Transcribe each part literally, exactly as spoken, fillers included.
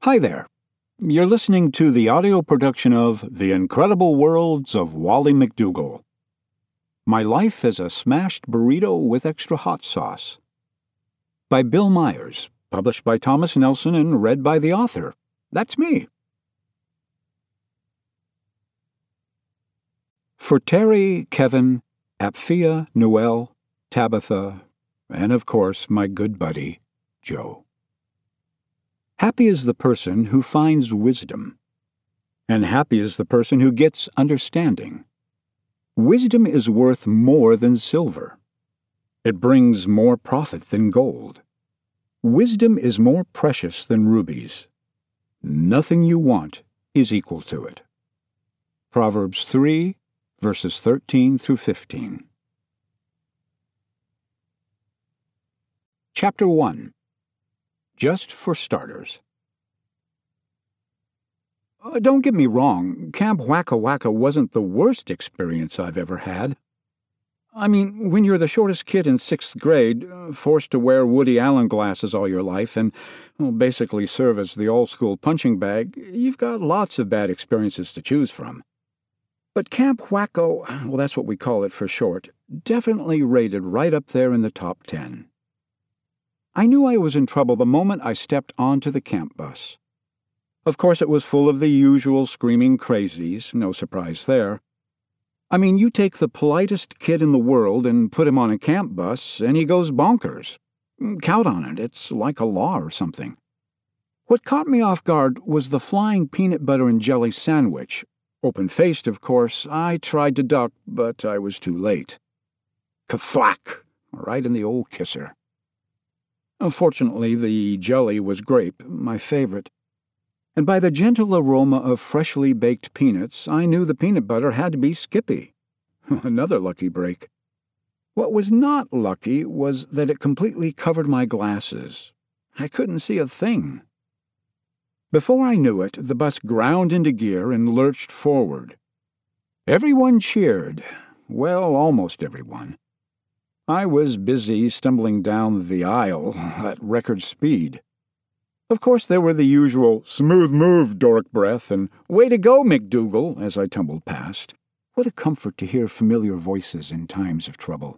Hi there. You're listening to the audio production of The Incredible Worlds of Wally McDougall. My Life as a Smashed Burrito with Extra Hot Sauce. By Bill Myers, published by Thomas Nelson and read by the author. That's me. For Terry, Kevin, Apphia, Noel, Tabitha, and of course my good buddy, Joe. Happy is the person who finds wisdom, and happy is the person who gets understanding. Wisdom is worth more than silver. It brings more profit than gold. Wisdom is more precious than rubies. Nothing you want is equal to it. Proverbs three, verses thirteen through fifteen. Chapter one. Just for starters. Uh, don't get me wrong, Camp Wahkah Wahkah wasn't the worst experience I've ever had. I mean, when you're the shortest kid in sixth grade, uh, forced to wear Woody Allen glasses all your life and well, basically serve as the all-school punching bag, you've got lots of bad experiences to choose from. But Camp Wahkah, well, that's what we call it for short, definitely rated right up there in the top ten. I knew I was in trouble the moment I stepped onto the camp bus. Of course, it was full of the usual screaming crazies, no surprise there. I mean, you take the politest kid in the world and put him on a camp bus, and he goes bonkers. Count on it, it's like a law or something. What caught me off guard was the flying peanut butter and jelly sandwich. Open-faced, of course, I tried to duck, but I was too late. Kathwack! Right in the old kisser. Fortunately, the jelly was grape, my favorite. And by the gentle aroma of freshly baked peanuts, I knew the peanut butter had to be Skippy. Another lucky break. What was not lucky was that it completely covered my glasses. I couldn't see a thing. Before I knew it, the bus ground into gear and lurched forward. Everyone cheered. Well, almost everyone. I was busy stumbling down the aisle at record speed. Of course, there were the usual smooth move, dork breath, and way to go, McDougall, as I tumbled past. What a comfort to hear familiar voices in times of trouble.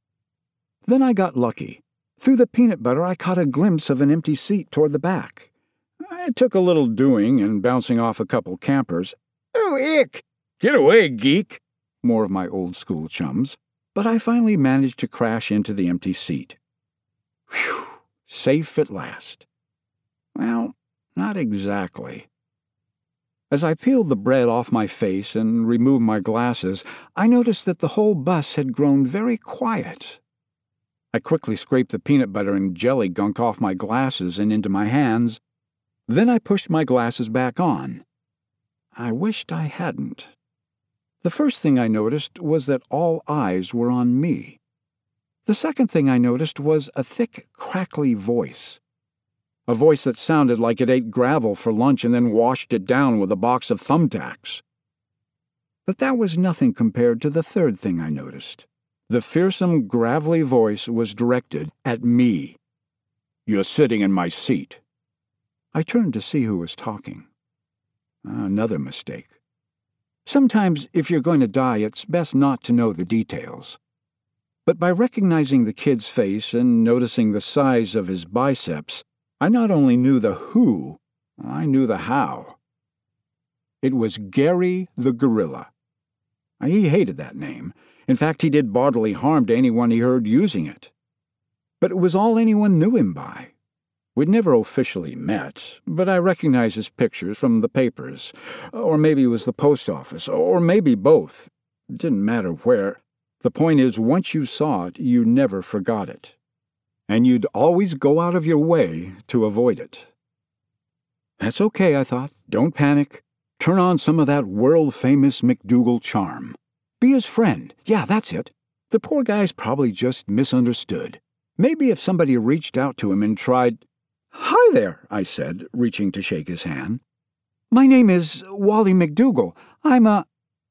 Then I got lucky. Through the peanut butter, I caught a glimpse of an empty seat toward the back. It took a little doing and bouncing off a couple campers. Oh, ick! Get away, geek! More of my old-school chums. But I finally managed to crash into the empty seat. Whew! Safe at last. Well, not exactly. As I peeled the bread off my face and removed my glasses, I noticed that the whole bus had grown very quiet. I quickly scraped the peanut butter and jelly gunk off my glasses and into my hands. Then I pushed my glasses back on. I wished I hadn't. The first thing I noticed was that all eyes were on me. The second thing I noticed was a thick, crackly voice. A voice that sounded like it ate gravel for lunch and then washed it down with a box of thumbtacks. But that was nothing compared to the third thing I noticed. The fearsome, gravelly voice was directed at me. "You're sitting in my seat." I turned to see who was talking. Another mistake. Sometimes, if you're going to die, it's best not to know the details. But by recognizing the kid's face and noticing the size of his biceps, I not only knew the who, I knew the how. It was Gary the Gorilla. He hated that name. In fact, he did bodily harm to anyone he heard using it. But it was all anyone knew him by. We'd never officially met, but I recognized his pictures from the papers, or maybe it was the post office, or maybe both. It didn't matter where. The point is, once you saw it, you never forgot it. And you'd always go out of your way to avoid it. That's okay, I thought. Don't panic. Turn on some of that world-famous McDougall charm. Be his friend. Yeah, that's it. The poor guy's probably just misunderstood. Maybe if somebody reached out to him and tried... "Hi there," I said, reaching to shake his hand. "My name is Wally McDougall. I'm a—"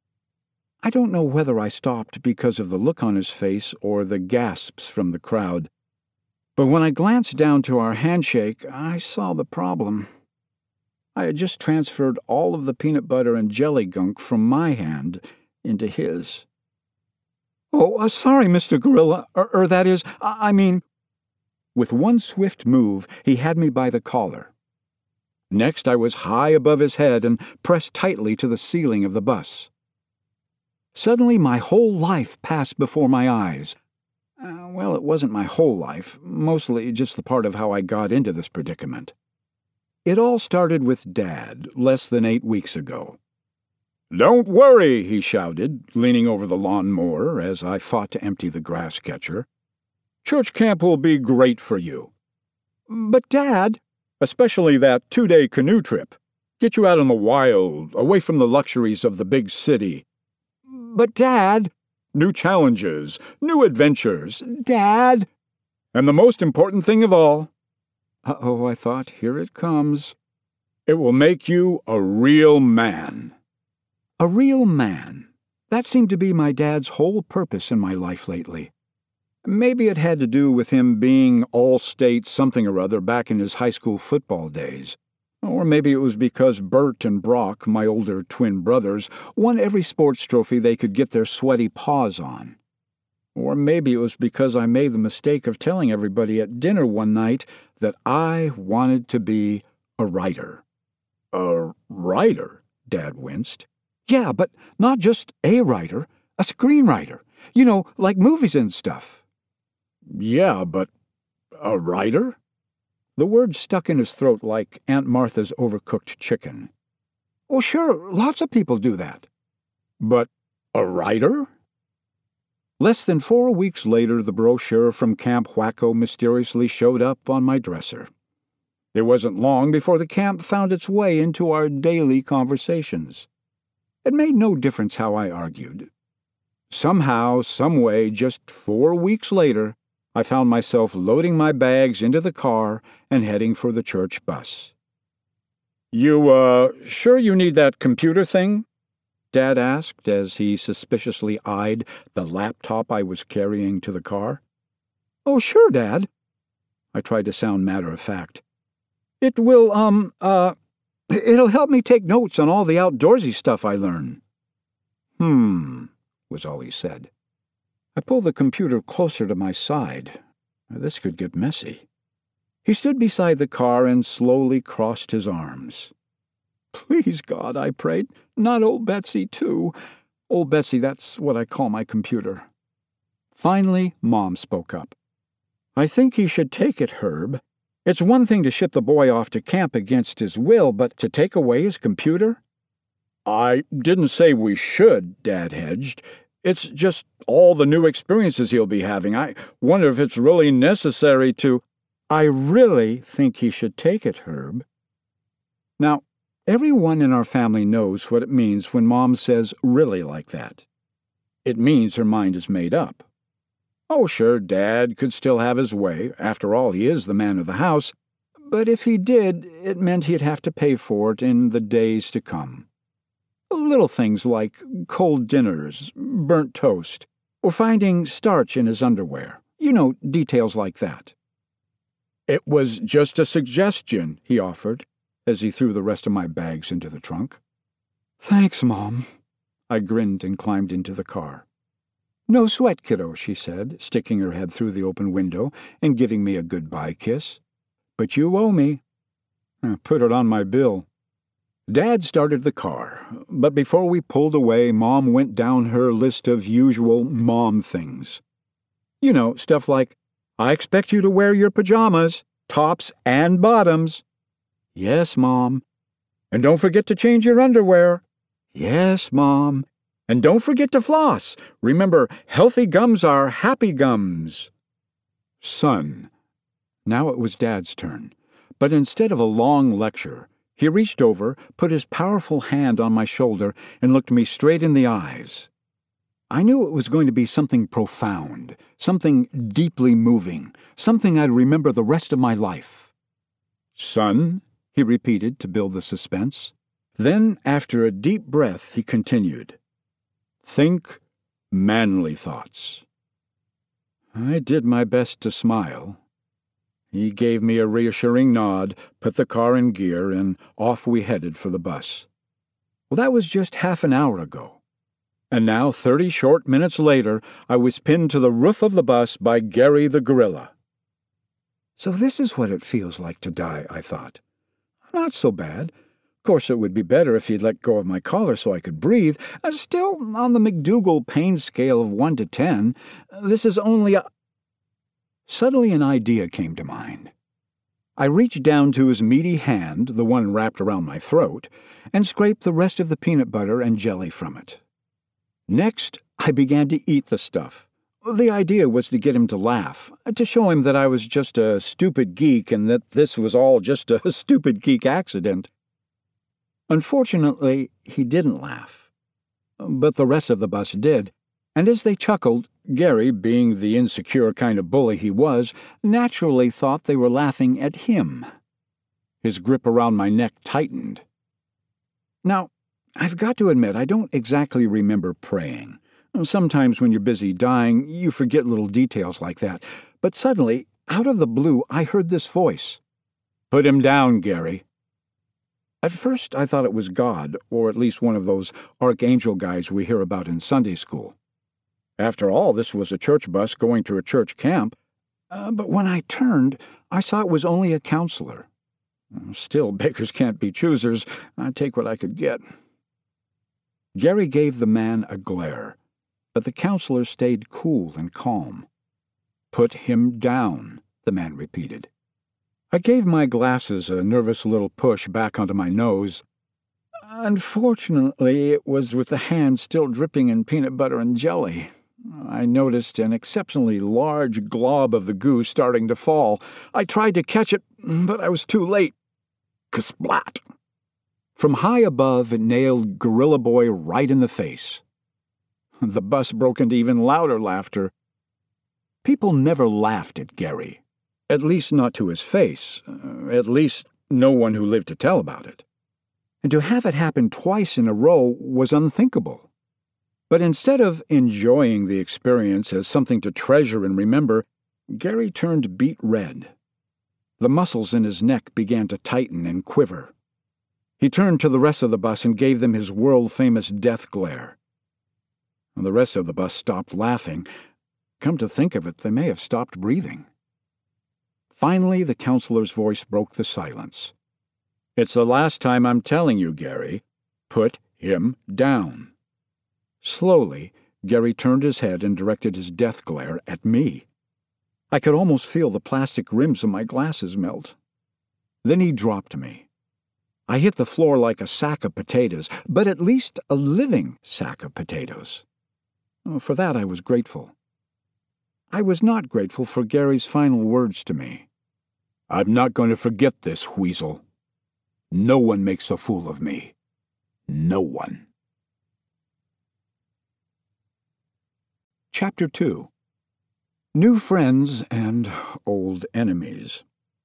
I don't know whether I stopped because of the look on his face or the gasps from the crowd. But when I glanced down to our handshake, I saw the problem. I had just transferred all of the peanut butter and jelly gunk from my hand into his. "Oh, uh, sorry, Mister Gorilla, or, or that is, I, I mean—" With one swift move, he had me by the collar. Next, I was high above his head and pressed tightly to the ceiling of the bus. Suddenly, my whole life passed before my eyes. Uh, well, it wasn't my whole life, mostly just the part of how I got into this predicament. It all started with Dad, less than eight weeks ago. "Don't worry," he shouted, leaning over the lawn-mower as I fought to empty the grass catcher. "Church camp will be great for you." "But, Dad—" "Especially that two-day canoe trip. Get you out in the wild, away from the luxuries of the big city." "But, Dad—" "New challenges, new adventures, Dad." "And the most important thing of all—" Uh-oh, I thought, here it comes. "It will make you a real man." A real man. That seemed to be my dad's whole purpose in my life lately. Maybe it had to do with him being all-state something or other back in his high school football days. Or maybe it was because Bert and Brock, my older twin brothers, won every sports trophy they could get their sweaty paws on. Or maybe it was because I made the mistake of telling everybody at dinner one night that I wanted to be a writer. "A writer?" Dad winced. "Yeah, but not just a writer, a screenwriter. You know, like movies and stuff." "Yeah, but a writer?" The word stuck in his throat like Aunt Martha's overcooked chicken. "Oh, sure, lots of people do that." "But a writer?" Less than four weeks later, the brochure from Camp Wahkah mysteriously showed up on my dresser. It wasn't long before the camp found its way into our daily conversations. It made no difference how I argued. Somehow, someway, just four weeks later, I found myself loading my bags into the car and heading for the church bus. "You, uh, sure you need that computer thing?" Dad asked as he suspiciously eyed the laptop I was carrying to the car. "Oh, sure, Dad." I tried to sound matter-of-fact. "It will, um, uh, it'll help me take notes on all the outdoorsy stuff I learn." "Hmm," was all he said. I pulled the computer closer to my side. This could get messy. He stood beside the car and slowly crossed his arms. "Please, God," I prayed, "not old Betsy, too. Old Betsy, that's what I call my computer." Finally, Mom spoke up. "I think he should take it, Herb. It's one thing to ship the boy off to camp against his will, but to take away his computer?" "I didn't say we should," Dad hedged. "It's just all the new experiences he'll be having. I wonder if it's really necessary to—" "I really think he should take it, Herb." Now, everyone in our family knows what it means when Mom says really like that. It means her mind is made up. Oh, sure, Dad could still have his way. After all, he is the man of the house. But if he did, it meant he'd have to pay for it in the days to come. Little things like cold dinners, burnt toast, or finding starch in his underwear. You know, details like that. "It was just a suggestion," he offered, as he threw the rest of my bags into the trunk. "Thanks, Mom." I grinned and climbed into the car. "No sweat, kiddo," she said, sticking her head through the open window and giving me a goodbye kiss. "But you owe me." Put it on my bill. Dad started the car, but before we pulled away, Mom went down her list of usual Mom things. You know, stuff like, "I expect you to wear your pajamas, tops and bottoms." "Yes, Mom." "And don't forget to change your underwear." "Yes, Mom." "And don't forget to floss. Remember, healthy gums are happy gums." "Son." Now it was Dad's turn, but instead of a long lecture, he reached over, put his powerful hand on my shoulder, and looked me straight in the eyes. I knew it was going to be something profound, something deeply moving, something I'd remember the rest of my life. "Son," he repeated to build the suspense. Then, after a deep breath, he continued, "Think manly thoughts." I did my best to smile. He gave me a reassuring nod, put the car in gear, and off we headed for the bus. Well, that was just half an hour ago. And now, thirty short minutes later, I was pinned to the roof of the bus by Gary the gorilla. So this is what it feels like to die, I thought. Not so bad. Of course, it would be better if he'd let go of my collar so I could breathe. Uh, still, on the McDougall pain scale of one to ten, this is only a... Suddenly an idea came to mind. I reached down to his meaty hand, the one wrapped around my throat, and scraped the rest of the peanut butter and jelly from it. Next, I began to eat the stuff. The idea was to get him to laugh, to show him that I was just a stupid geek and that this was all just a stupid geek accident. Unfortunately, he didn't laugh. But the rest of the bus did, and as they chuckled, Gary, being the insecure kind of bully he was, naturally thought they were laughing at him. His grip around my neck tightened. Now, I've got to admit, I don't exactly remember praying. Sometimes when you're busy dying, you forget little details like that. But suddenly, out of the blue, I heard this voice. "Put him down, Gary." At first, I thought it was God, or at least one of those archangel guys we hear about in Sunday school. After all, this was a church bus going to a church camp. Uh, but when I turned, I saw it was only a counselor. Still, beggars can't be choosers. I'd take what I could get. Gary gave the man a glare, but the counselor stayed cool and calm. "Put him down," the man repeated. I gave my glasses a nervous little push back onto my nose. Unfortunately, it was with the hand still dripping in peanut butter and jelly. I noticed an exceptionally large glob of the goo starting to fall. I tried to catch it, but I was too late. Kasplat! From high above, it nailed Gorilla Boy right in the face. The bus broke into even louder laughter. People never laughed at Gary, at least not to his face, uh, at least no one who lived to tell about it. And to have it happen twice in a row was unthinkable. But instead of enjoying the experience as something to treasure and remember, Gary turned beet red. The muscles in his neck began to tighten and quiver. He turned to the rest of the bus and gave them his world-famous death glare. And the rest of the bus stopped laughing. Come to think of it, they may have stopped breathing. Finally, the counselor's voice broke the silence. "It's the last time I'm telling you, Gary. Put him down." Slowly, Gary turned his head and directed his death glare at me. I could almost feel the plastic rims of my glasses melt. Then he dropped me. I hit the floor like a sack of potatoes, but at least a living sack of potatoes. For that I was grateful. I was not grateful for Gary's final words to me. "I'm not going to forget this, weasel. No one makes a fool of me. No one." Chapter two. New Friends and Old Enemies.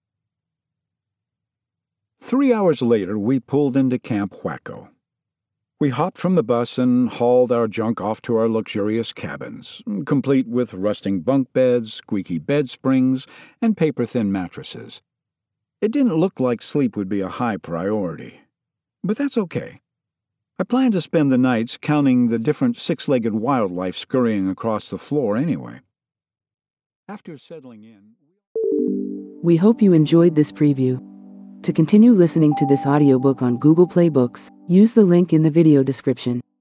Three hours later, we pulled into Camp Wahkah. We hopped from the bus and hauled our junk off to our luxurious cabins, complete with rusting bunk beds, squeaky bed springs, and paper-thin mattresses. It didn't look like sleep would be a high priority. But that's okay. I planned to spend the nights counting the different six-legged wildlife scurrying across the floor anyway. After settling in... We hope you enjoyed this preview. To continue listening to this audiobook on Google Play Books, use the link in the video description.